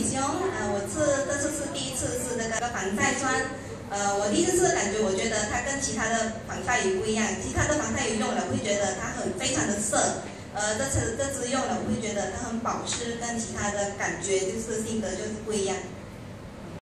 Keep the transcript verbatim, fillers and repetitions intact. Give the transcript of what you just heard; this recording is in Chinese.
兄，呃，我是这次是第一次试这个防晒霜，呃，我第一次试的感觉，我觉得它跟其他的防晒鱼不一样，其他的防晒鱼用了会觉得它很非常的涩，呃，这次这支用了我会觉得它很保湿，跟其他的感觉就是性格就是不一样。